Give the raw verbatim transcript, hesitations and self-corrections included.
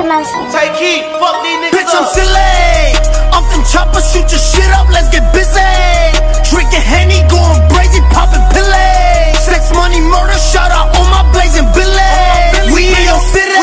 Take heat, fuck these niggas. Bitch, I'm silly. Off them choppers, shoot your shit up, let's get busy. Drinking Henny, going crazy, popping pillay. Sex, money, murder, shout out all my blazing billy. We in your city.